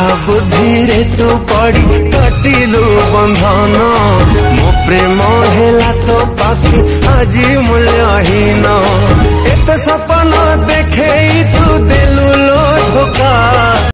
बुद्धि रे तू पड़ी कटिलु बंधन मो प्रेम हेला तो पाखी आज मूल्यहीन एत सपना देखे तू देलु लो धोखा